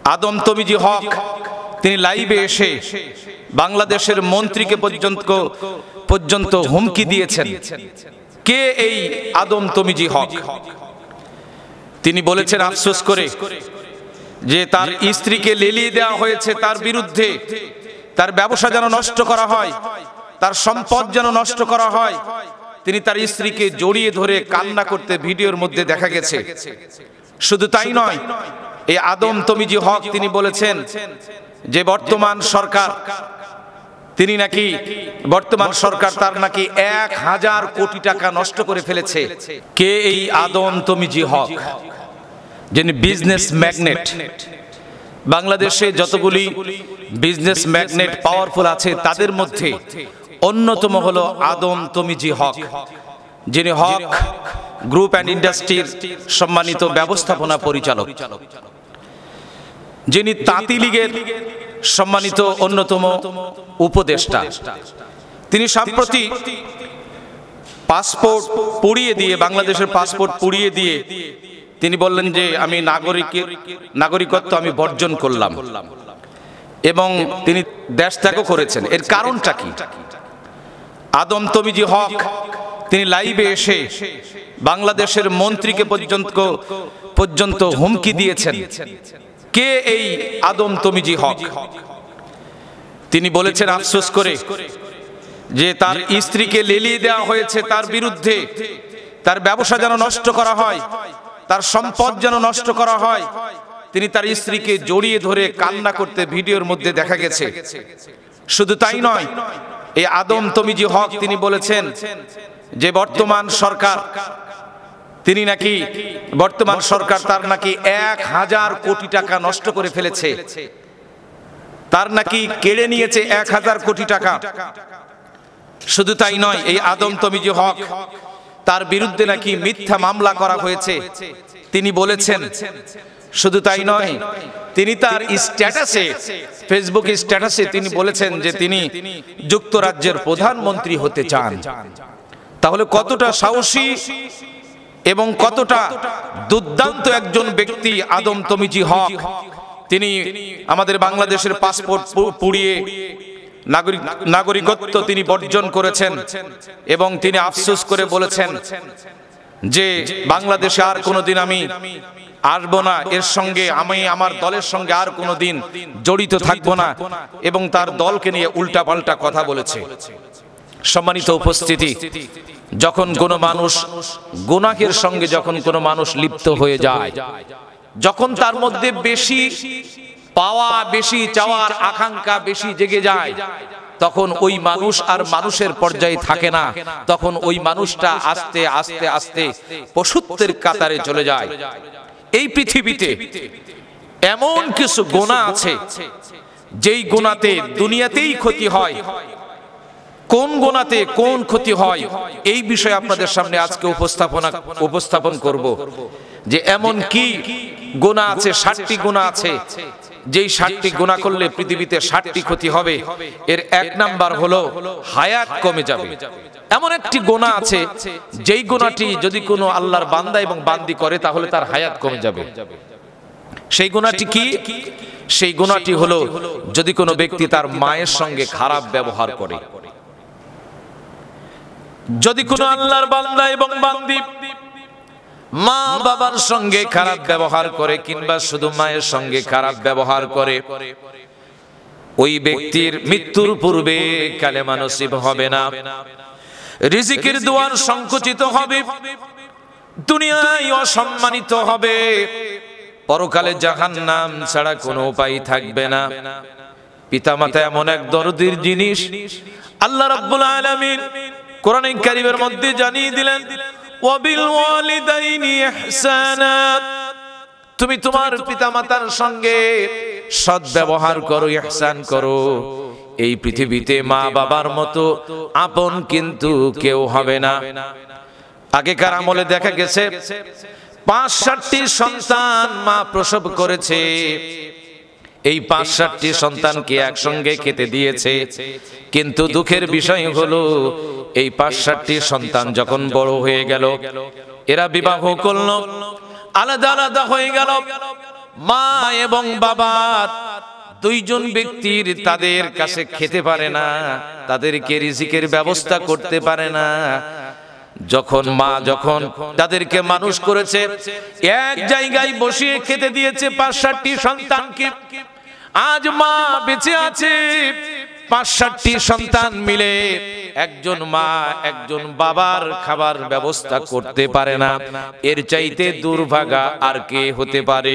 আদম তমিজি হক তিনি লাইভে এসে বাংলাদেশের মন্ত্রীকে পর্যন্ত হুমকি দিয়েছেন। কে এই আদম তমিজি হক? তিনি বলেছেন আফসোস করে যে তার স্ত্রীকে লেলিয়ে দেওয়া হয়েছে, তার বিরুদ্ধে তার ব্যবসা যেন নষ্ট করা হয়, তার সম্পদ যেন নষ্ট করা হয়। তিনি তার স্ত্রীকে জড়িয়ে ধরে কান্না করতে ভিডিওর মধ্যে দেখা গেছে। শুধু তাই নয়, এই আদম তমিজি হক তিনি বলেছেন যে বর্তমান সরকার তার নাকি 1000 কোটি টাকা নষ্ট করে ফেলেছে। কে এই আদম তমিজি হক? যিনি বিজনেস ম্যাগনেট। বাংলাদেশে যতগুলি বিজনেস ম্যাগনেট পাওয়ারফুল আছে তাদের মধ্যে অন্যতম হলো আদম তমিজি হক, যিনি হক গ্রুপ অ্যান্ড ইন্ডাস্ট্রির সম্মানিত ব্যবস্থাপনা পরিচালক, যিনি তাঁতি লীগের সম্মানিত অন্যতম উপদেষ্টা। তিনি সম্প্রতি পাসপোর্ট পুড়িয়ে দিয়ে, বাংলাদেশের পাসপোর্ট পুড়িয়ে দিয়ে তিনি বললেন যে আমি নাগরিকত্ব আমি বর্জন করলাম, এবং তিনি দেশ ত্যাগও করেছেন। এর কারণটা কি? আদম তমিজি হক তিনি লাইভে এসে বাংলাদেশের মন্ত্রীকে পর্যন্ত হুমকি দিয়েছেন। কে এই আদম তমিজি হক? তিনি বলেছেন আফসোস করে যে তার স্ত্রীকে লেলিয়ে দেওয়া হয়েছে, তার বিরুদ্ধে তার ব্যবসা যেন নষ্ট করা হয়, তার সম্পদ যেন নষ্ট করা হয়। তিনি তার স্ত্রীকে জড়িয়ে ধরে কান্না করতে ভিডিওর মধ্যে দেখা গেছে। শুধু তাই নয়, এই আদম তমিজি হক তিনি বলেছেন যে বর্তমান সরকার তার নাকি 1000 কোটি টাকা নষ্ট করে ফেলেছে, তার নাকি কেড়ে নিয়েছে 1000 কোটি টাকা। শুধু তাই নয়, এই আদম তমিজি হক তার বিরুদ্ধে নাকি মিথ্যা মামলা করা হয়েছে তিনি বলেছেন। শুধু তাই নয়, তিনি তার স্ট্যাটাসে, ফেসবুক স্ট্যাটাসে তিনি বলেছেন যে তিনি যুক্তরাজ্যের প্রধানমন্ত্রী হতে চান। তাহলে কতটা সাহসী এবং কতটা দুর্দান্ত একজন ব্যক্তি আদম তমিজি হক। তিনি আমাদের বাংলাদেশের পাসপোর্ট পুড়িয়ে নাগরিকত্ব তিনি বর্জন করেছেন, এবং তিনি আফসোস করে বলেছেন যে বাংলাদেশে আর কোনোদিন আমি আসবো না, এর সঙ্গে আমি আমার দলের সঙ্গে আর কোনোদিন জড়িত থাকবো না, এবং তার দলকে নিয়ে উল্টাপাল্টা কথা বলেছে। সম্মানিত উপস্থিতি, যখন কোনো মানুষ গুনাহের সঙ্গে কোনো মানুষ লিপ্ত হয়ে যায়, যখন তার মধ্যে বেশি পাওয়া, বেশি চাওয়ার আকাঙ্ক্ষা বেশি জেগে যায়, তখন ওই মানুষ আর মানুষের পর্যায়ে থাকে না, তখন ওই মানুষটা আস্তে আস্তে আস্তে পশুত্বের কাতারে চলে যায়। এই পৃথিবীতে এমন কিছু গুনাহ আছে যেই গুনাহতে দুনিয়াতেই ক্ষতি হয়। কোন গুনাহতে কোন ক্ষতি হয় এই বিষয়ে আপনাদের সামনে আজকে উপস্থাপন করব, যে এমন কি গুনাহ আছে, 60টি গুনাহ আছে যেই 60টি গুনাহ করলে পৃথিবীতে 60টি ক্ষতি হবে। এর 1 নাম্বার হলো হায়াত কমে যাবে। এমন একটি গুনাহ আছে যেই গুনাহটি যদি কোনো আল্লাহর বান্দা এবং বান্দি করে তাহলে তার হায়াত কমে যাবে। সেই গুনাহটি কি? সেই গুনাহটি হলো যদি কোনো ব্যক্তি তার মায়ের সঙ্গে খারাপ ব্যবহার করে। যদি কোনো আল্লাহর বান্দা এবং বান্দি মা বাবার সঙ্গে খারাপ ব্যবহার করে, কিংবা শুধু মায়ের সঙ্গে খারাপ ব্যবহার করে, ওই ব্যক্তির মৃত্যুর পূর্বে কালেমা নসিব হবে না, রিজিকের দুয়ার সংকুচিত হবে, দুনিয়ায় অসম্মানিত হবে, পরকালে জাহান্নাম ছাড়া কোনো উপায় থাকবে না। পিতামাতা এমন এক দরদির জিনিস, আল্লাহ রাব্বুল আলামিন কোরআনে কারীমের মধ্যে জানিয়ে দিলেন, ওয়াবিল ওয়ালিদাইনি ইহসানা, তুমি তোমার পিতামাতার সঙ্গে সৎ ব্যবহার করো, ইহসান করো। এই পৃথিবীতে মা বাবার মতো আপন কিন্তু কেউ হবে না। আগেকার আমলে দেখা গেছে ৫-৭টি সন্তান মা প্রসব করেছে, এই ৫-৭টি সন্তানকে একসঙ্গে খেতে দিয়েছে, কিন্তু দুঃখের বিষয় হলো এই ৫-৭টি সন্তান যখন বড় হয়ে গেল, এরা বিবাহ করলো, আলাদা আলাদা হয়ে গেল, মা এবং বাবার দুইজন ব্যক্তির তাদের কাছে খেতে পারে না, তাদেরকে রিজিকের ব্যবস্থা করতে পারে না। যখন মা যখন তাদেরকে মানুষ করেছে, এক জায়গায় বসিয়ে খেতে দিয়েছে ৫-৭টি সন্তানকে। আজ মা বেঁচে আছে, ৫-৭টি সন্তান মিলে একজন মা একজন বাবার খাবার ব্যবস্থা করতে পারে না। এর চাইতে দুর্ভাগা আর কে হতে পারে?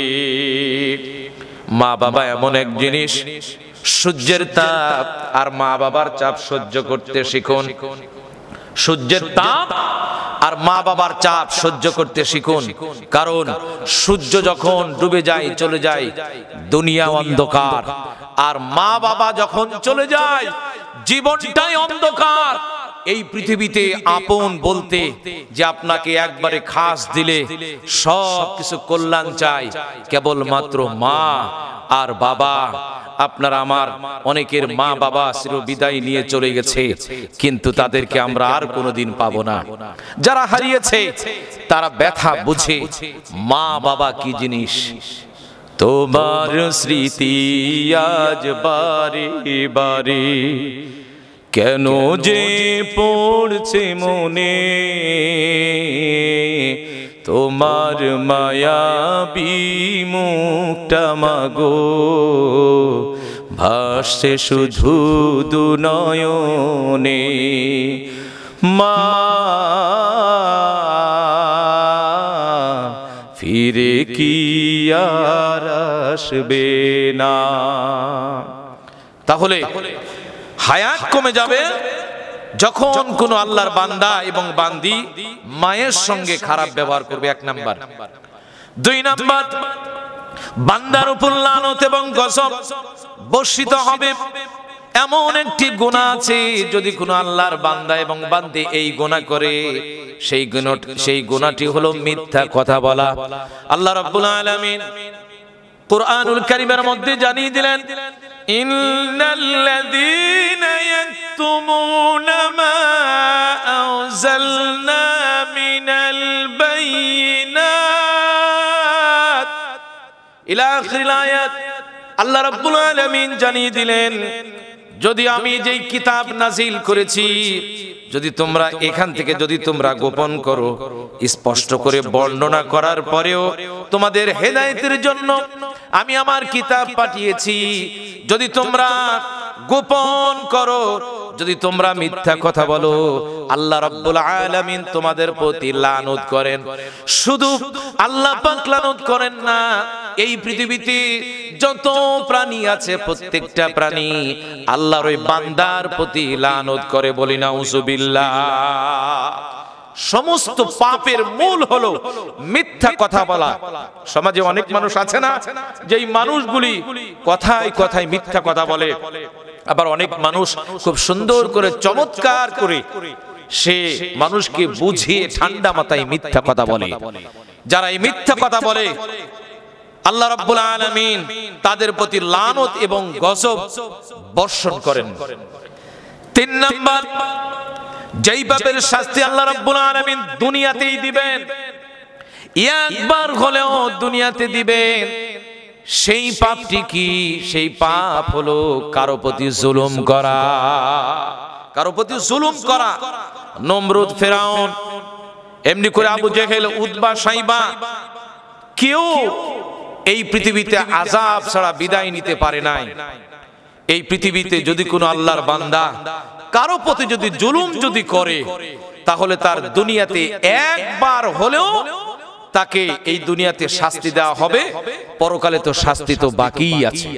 মা বাবা এমন এক জিনিস, সূর্যের তাপ আর মা বাবার চাপ সহ্য করতে শিখুন। সূর্যের তাপ আর মা বাবার চাপ সহ্য করতে শিখুন। কারণ সূর্য যখন ডুবে যায়, চলে যায়, দুনিয়া অন্ধকার। আর মা বাবা যখন চলে যায়, জীবনটাই অন্ধকার। এই পৃথিবীতে আপন বলতে যে আপনাকে একবারে খাস দিলে সব কিছু কল্যাণ চাই, কেবলমাত্র মা আর বাবা। আপনার আমার অনেকের মা বাবা চির বিদায় নিয়ে চলে গেছে, কিন্তু তাদেরকে আমরা আর কোনোদিন পাবো না। যারা হারিয়েছে তারা ব্যথা বুঝে মা বাবা কি জিনিস। তোমার স্মৃতি আজ বারে বারে কেন যে পড়ছে মনে, তোমার মায়াবী মুখটা মাগো ভাসছে শুধু দুনয়নে। মা ফিরে কি আর আসবে না। তাহলে হায়াত কমে যাবে যখন কোন আল্লাহর বান্দা এবং বান্দি মায়ের সঙ্গে খারাপ ব্যবহার করবে, ১ নাম্বার। ২ নাম্বার, বান্দার উপর লানত এবং গজব বর্ষিত হবে। এমন একটি গুনাহ আছে, যদি কোনো আল্লাহর বান্দা এবং বান্দি এই গুনাহ করে, সেই গুনাহটি হলো মিথ্যা কথা বলা। আল্লাহ রাব্বুল আলামিন কুরআনুল কারীমের মধ্যে জানিয়ে দিলেন, ইন্নাল্লাযীনা ইয়াকতুমুনা মা আনজালনা মিনাল বাইয়িনাত ইলা আখিরিল আয়াত। আল্লাহ রাব্বুল আলামিন জানিয়ে দিলেন, যদি আমি যেই কিতাব নাজিল করেছি, যদি তোমরা এখান থেকে যদি তোমরা গোপন করো, স্পষ্ট করে বর্ণনা করার পরেও তোমাদের হেদায়েতের জন্য আমি আমার কিতাব পাঠিয়েছি, যদি তোমরা গোপন করো, যদি তোমরা মিথ্যা কথা বলো, আল্লাহ রাব্বুল আলামিন তোমাদের প্রতি লানত করেন। শুধু আল্লাহ পাক লানত করেন না, এই পৃথিবীতে যত প্রাণী আছে প্রত্যেকটা প্রাণী আল্লাহর ওই বান্দার প্রতি লানত করে, বলি নাউজুবিল্লাহ। সমস্ত পাপের মূল হলো মিথ্যা কথা বলা। সমাজে অনেক মানুষ আছে না, যেই মানুষগুলি কথায় কথায় মিথ্যা কথা বলে। আবার অনেক মানুষ খুব সুন্দর করে চমৎকার করে সে মানুষকে বুঝিয়ে ঠান্ডা মাথায় মিথ্যা কথা বলে। যারা এই মিথ্যা কথা বলে, আল্লাহ রাব্বুল আলামিন তাদের প্রতি লানত এবং গজব বর্ষণ করেন। ৩ নাম্বার, যেই পাপের শাস্তি আল্লাহ রাব্বুল আলামিন দুনিয়াতেই দিবেন, একবার হলেও দুনিয়াতে দিবেন, সেই পাপটি কি? সেই পাপ হলো কারো প্রতি জুলুম করা। কারো প্রতি জুলুম করা। নমরুদ, ফেরাউন, এমনি করে আবু জেহেল, উতবা, সাইবা, কেউ এই পৃথিবীতে আযাব ছাড়া বিদায় নিতে পারে নাই। এই পৃথিবীতে যদি কোনো আল্লাহর বান্দা কারো প্রতি যদি জুলুম যদি করে, তাহলে তার দুনিয়াতে একবার হলেও তাকে এই দুনিয়াতে শাস্তি দেওয়া হবে, পরকালে তো শাস্তি তো বাকিই আছে।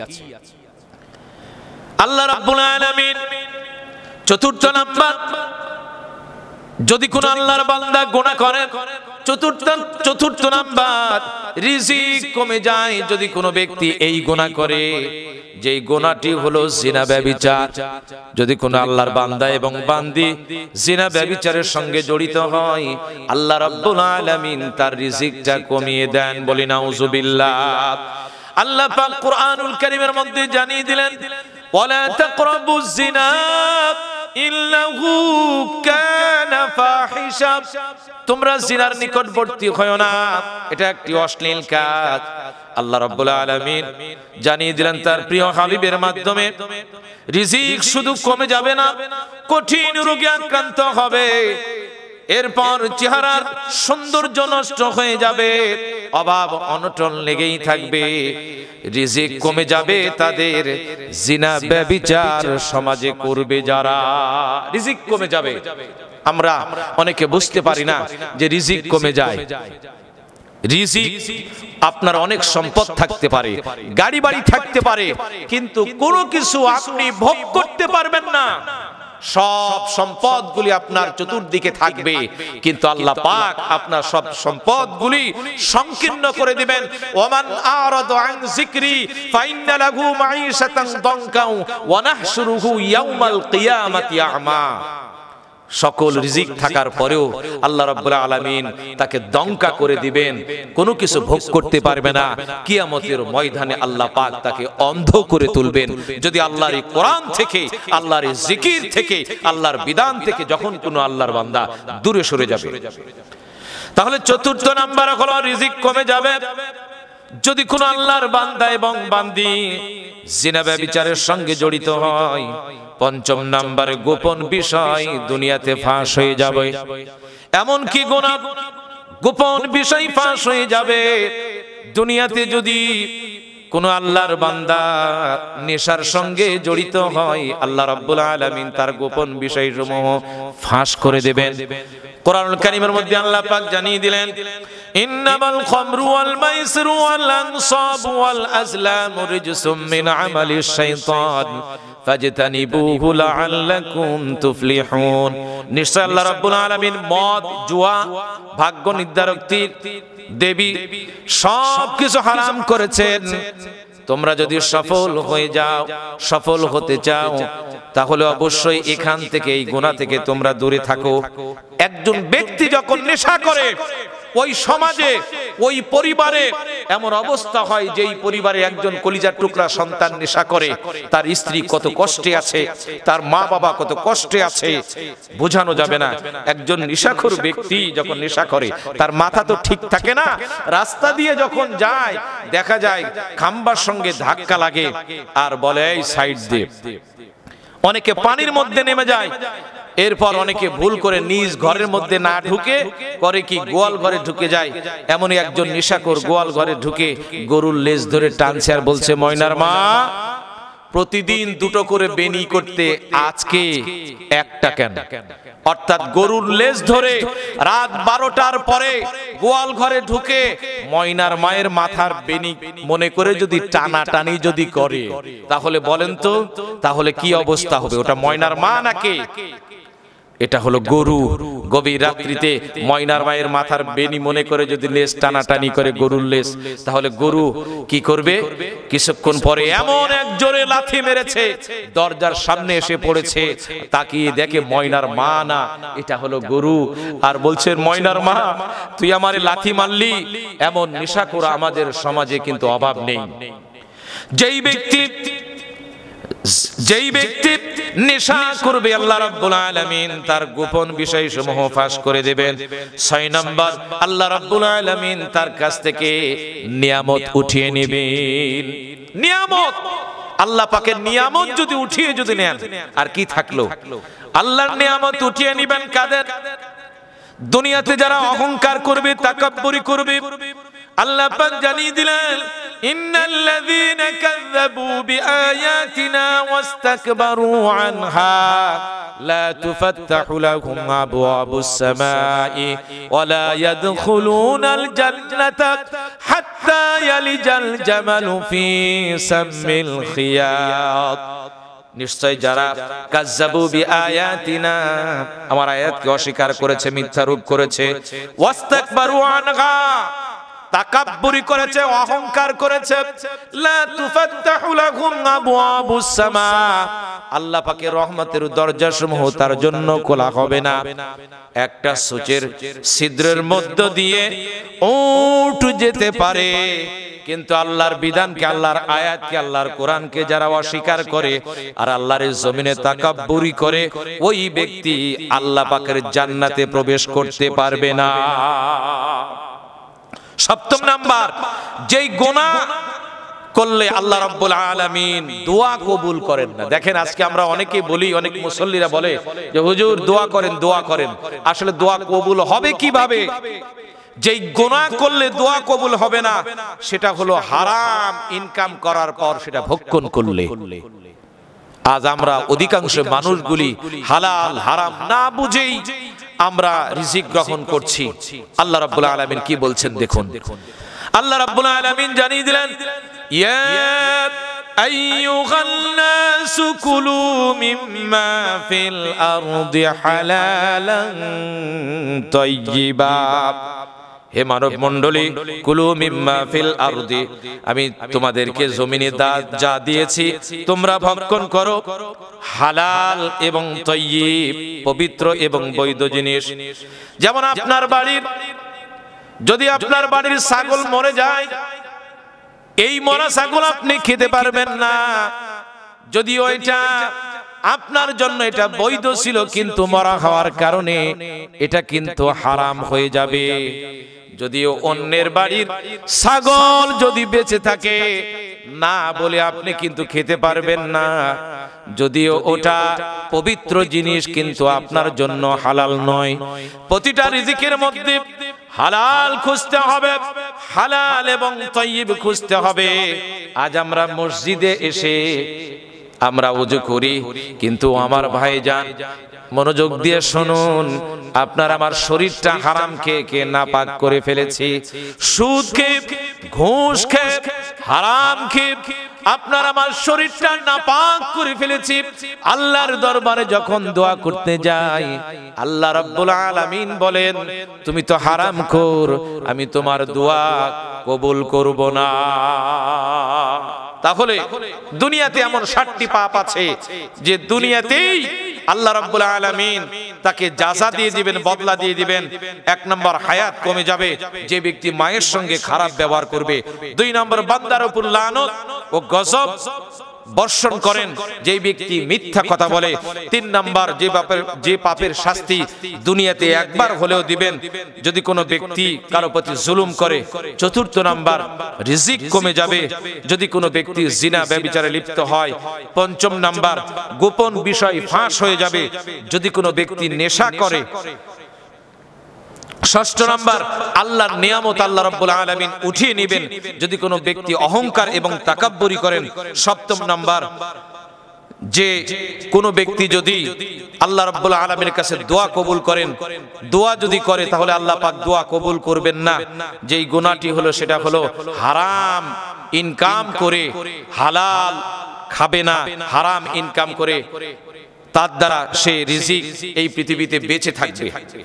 আল্লাহ রাব্বুল আলামিন ৪র্থ নাম্বার, যদি কোন আল্লাহর বান্দা গুনাহ করে, ৪র্থ নাম্বার, রিজিক কমে যায় যদি কোনো ব্যক্তি এই গুনাহ করে, যেই গুনাহটি হলো জিনা ব্যভিচার। যদি কোনো আল্লাহর বান্দা এবং বান্দি জিনা ব্যভিচারের সঙ্গে জড়িত হয়, আল্লাহ রাব্বুল আলামিন তার রিজিকটা কমিয়ে দেন, বলি নাউজুবিল্লাহ। আল্লাহ পাক কুরআনুল কারীমের মধ্যে জানিয়ে দিলেন, ওয়ালা তাকরাবুজ জিনা ইন্নাহু কানা ফাহিশা। তোমরা জিনার নিকটবর্তী হয়ো না, এটা একটি অশ্লীল কাজ। আল্লাহ রাব্বুল আলামিন জানিয়ে দিলেন তার প্রিয় হাবিবের মাধ্যমে, রিজিক শুধু কমে যাবে না, কঠিন রোগে আক্রান্ত হবে, এরপর চেহারার সৌন্দর্য নষ্ট হয়ে যাবে, অভাব অনটন লেগেই থাকবে, রিজিক কমে যাবে তাদের, জিনা ব্যভিচার সমাজে করবে যারা। রিজিক কমে যাবে। আমরা অনেকে বুঝতে পারি না যে রিজিক কমে যায়। রিজিক, আপনার অনেক সম্পদ থাকতে পারে, গাড়ি বাড়ি থাকতে পারে, কিন্তু কোনো কিছু আপনি ভোগ করতে পারবেন না। সব সম্পদগুলি আপনার চতুর্দিকে থাকবে, কিন্তু আল্লাহ পাক আপনার সব সম্পদগুলি সংকীর্ণ করে দিবেন। ওমান আরাদা আন যিকরি ফাইন্না লাহু মাঈশাতান দানকাও ওয়া নাহশুরুহু ইয়াওমাল কিয়ামাতি আ'মা। সকল রিজিক থাকার পরেও আল্লাহ রাব্বুল আলামিন তাকে দঙ্কা করে দিবেন, কোনো কিছু ভোগ করতে পারবে না। কিয়ামতের ময়দানে আল্লাহ পাক তাকে অন্ধ করে তুলবেন। যদি আল্লাহর এই কোরআন থেকে, আল্লাহর এই জিকির থেকে, আল্লাহর বিধান থেকে যখন কোনো আল্লাহর বান্দা দূরে সরে যাবে। তাহলে চতুর্থ নাম্বার হলো রিজিক কমে যাবে যদি কোনো আল্লাহর বান্দা এবং বান্দি জিনা ব্যভিচারের সঙ্গে জড়িত হয়। পঞ্চম নাম্বারে গোপন বিষয় দুনিয়াতে ফাঁস হয়ে যাবে। এমন কি গুনাহ, গোপন বিষয় ফাঁস হয়ে যাবে দুনিয়াতে যদি কোন আল্লাহর বান্দা নেশার সঙ্গে জড়িত হয়, আল্লাহ রাব্বুল আলামিন তার গোপন বিষয়সমূহ ফাঁস করে দেবেন। কোরআনুল কারীমের মধ্যে আল্লাহ পাক জানিয়ে দিলেন, ইন্নামাল খামরু ওয়াল মাইসিরু ওয়াল আনসাবু ওয়াল আজলামু রিজসুম মিন আমালিশ শাইতান ফাজতানিবুহু লাআল্লাকুম তুফলিহুন। নিশ্চয় আল্লাহ রাব্বুল আলামিন মদ, জুয়া, ভাগ্য নির্ধারক তীর, দেবী সবকিছু হারাম করেছেন। তোমরা যদি সফল হয়ে যাও, সফল হতে চাও, তাহলে অবশ্যই এখান থেকে, এই গুনাহ থেকে তোমরা দূরে থাকো। একজন ব্যক্তি যখন নেশা করে, ওই সমাজে, ওই পরিবারে এমন অবস্থা হয় যে এই পরিবারে একজন কলিজার টুকরা সন্তান নেশা করে, তার স্ত্রী কত কষ্টে আছে, তার মা বাবা কত কষ্টে আছে, বোঝানো যাবে না। একজন নেশাখোর ব্যক্তি যখন নেশা করে, তার মাথা তো ঠিক থাকে না, রাস্তা দিয়ে যখন যায় দেখা যায় খাম্বার সঙ্গে ধাক্কা লাগে আর বলে এই সাইড দে। অনেকে পানির মধ্যে নেমে যায়। এরপর অনেকে ভুল করে নিজ ঘরের মধ্যে না ঢুকে করে কি, গোয়াল ঘরে ঢুকে যায়। এমনই একজন নেশাখোর গোয়াল ঘরে ঢুকে গরুর লেজ ধরে টানছে আর বলছে, ময়নার মা, প্রতিদিন দুটো করে বেনি করতে, আজকে একটা কেন? অর্থাৎ গরুর লেজ ধরে রাত 12টার পরে গোয়াল ঘরে ঢুকে ময়নার মায়ের মাথার বেনি মনে করে যদি টানাটানি যদি করে, তাহলে বলেন তো, তাহলে কি অবস্থা হবে? ওটা ময়নার মা নাকি? এটা হলো গরু। গভীর রাত্রিতে ময়নার মায়ের মাথার বেনি মনে করে যদি লেজ টানাটানি করে, গরুর লেজ, তাহলে গরু কি করবে? কিছুক্ষণ পরে এমন এক জোরে লাথি মেরেছে, দরজার সামনে এসে পড়েছে, তাকিয়ে দেখে ময়নার মা না, এটা হলো গরু। আর বলছেন, ময়নার মা, তুই আমারে লাথি মারলি। এমন নেশাখোর আমাদের সমাজে কিন্তু অভাব নেই। যেই ব্যক্তি নেশা করবে, আল্লাহ রাব্বুল আলামিন তার গোপন বিষয়সমূহ ফাঁস করে দেবেন। 6 নাম্বার, আল্লাহ রাব্বুল আলামিন তার কাছ থেকে নিয়ামত উঠিয়ে নেবেন। নিয়ামত, আল্লাহ পাকের নিয়ামত যদি উঠিয়ে যদি নেন, আর কি থাকলো? আল্লাহর নিয়ামত উঠিয়ে নেবেন কাদের? দুনিয়াতে যারা অহংকার করবে, তাকাব্বুরি করবে। আল্লাহ পাক জানিয়ে দিলেন, ইন্নাল্লাযীনা কাযযাবু বিআয়াতিনা ওয়াস্তাকবারু আনহা লা তুফাত্তাহু লাহুম আবওয়াবুস সামাই ওয়া লা ইয়াদখুলুনাল জান্নাতা হাত্তা ইয়ালিজাল জামালু ফি সাম্মিল খিয়াত। নিশ্চয় যারা কাযযাবু বিআয়াতিনা, আমার আয়াতকে অস্বীকার করেছে, মিথ্যা রূপ করেছে, ওয়াস্তাকবারু আনহা, তাকাব্বুরি করেছে, অহংকার করেছে, লা তুফাত্তাহু লাহুম আবওয়াবুস সামা, আল্লাহ পাকের রহমতের দরজাসমূহ তার জন্য খোলা হবে না। একটা সূচের ছিদ্রের মধ্য দিয়ে উট যেতে পারে, কিন্তু আল্লাহর বিধানকে, আল্লাহর আয়াতকে, আল্লাহর কোরআনকে যারা অস্বীকার করে আর আল্লাহর জমিনে তাকাব্বুরি করে, ওই ব্যক্তি আল্লাহ পাকের জান্নাতে প্রবেশ করতে পারবে না। সপ্তম নাম্বার, যেই গুনাহ করলে আল্লাহ রাব্বুল আলামিন দোয়া কবুল করেন না। দেখেন আজকে আমরা অনেকেই বলি, অনেক মুসল্লিরা বলে যে হুজুর দোয়া করেন, দোয়া করেন। আসলে দোয়া কবুল হবে কিভাবে? যেই গুনাহ করলে দোয়া কবুল হবে না, সেটা হলো হারাম ইনকাম করার পর সেটা ভক্ষণ করলে। আজ আমরা অধিকাংশ মানুষগুলি হালাল হারাম না বুঝেই আমরা রিজিক গ্রহণ করছি। আল্লাহ রাব্বুল আলামিন কি বলছেন দেখুন। আল্লাহ রাব্বুল আলামিন জানিয়ে দিলেন, ইয়া আইয়ুহান নাসু কুলু মিম্মা ফিল আরদি হালালান তাইয়্যিবা। হে মানব মণ্ডলী, কুলু মিম্মা ফিল আরদি, আমি তোমাদেরকে জমিনে যা দিয়েছি তোমরা ভক্ষণ করো, হালাল এবং তাইয়্যিব, পবিত্র এবং বৈধ জিনিস। যেমন আপনার বাড়ির, যদি আপনার বাড়ির ছাগল মরে যায়, এই মরা ছাগল আপনি খেতে পারবেন না। যদিও এটা আপনার জন্য এটা বৈধ ছিল, কিন্তু মরা হওয়ার কারণে এটা কিন্তু হারাম হয়ে যাবে। যদিও অন্যের বাড়ির ছাগল যদি বেঁচে থাকে না বলে আপনি কিন্তু খেতে পারবেন না, যদিও ওটা পবিত্র জিনিস, কিন্তু আপনার জন্য হালাল নয়। প্রতিটা রিজিকের মধ্যে হালাল খুঁজতে হবে, হালাল এবং তাইয়্যিব খুঁজতে হবে। আজ আমরা মসজিদে এসে আমরা ওযু করি, কিন্তু আমার ভাইজান মনোযোগ দিয়ে শুনুন, আপনার আমার শরীরটা হারাম খেয়ে খেয়ে নাপাক করে ফেলেছি। সুদ খেয়ে, ঘুষ খেয়ে, হারাম খেয়ে আপনার আমার শরীরটা নাপাক করে ফেলেছি। আল্লাহর দরবারে যখন দোয়া করতে যাই, আল্লাহ রাব্বুল আলামিন বলেন, তুমি তো হারামখোর, আমি তোমার দোয়া কবুল করব না। তাহলে দুনিয়াতে এমন 60টি পাপ আছে যে দুনিয়াতেই আল্লাহ রাব্বুল আলামিন তাকে জাযা দিয়ে দিবেন, বদলা দিয়ে দিবেন। 1 নম্বর হায়াত কমে যাবে যে ব্যক্তি মায়ের সঙ্গে খারাপ ব্যবহার করবে। 2 নম্বর বান্দার উপর লানত ও গজব বর্ষণ করেন যে ব্যক্তি মিথ্যা কথা বলে। 3 নম্বর যে পাপের শাস্তি দুনিয়াতে একবার হলেও দিবেন যদি কোনো ব্যক্তি কারো প্রতি জুলুম করে। 4 নম্বর রিজিক কমে যাবে যদি কোনো ব্যক্তি জিনা ব্যভিচারে লিপ্ত হয়। 5 নম্বর গোপন বিষয় ফাঁস হয়ে যাবে যদি কোনো ব্যক্তি নেশা করে। 6 নম্বর আল্লাহর নিয়ামত আল্লাহ রাব্বুল আলামিন উঠিয়ে নেবেন যদি কোনো ব্যক্তি অহংকার এবং তাকাব্বুরি করেন। 7 নম্বর যে কোনো ব্যক্তি যদি আল্লাহ রাব্বুল আলামিনের কাছে দোয়া কবুল করেন, দোয়া যদি করে তাহলে আল্লাহ পাক দোয়া কবুল করবেন না। যেই গুনাহটি হলো সেটা হলো হারাম ইনকাম করে, হালাল খাবে না, হারাম ইনকাম করে তার দ্বারা সে রিজিক এই পৃথিবীতে বেঁচে থাকবে।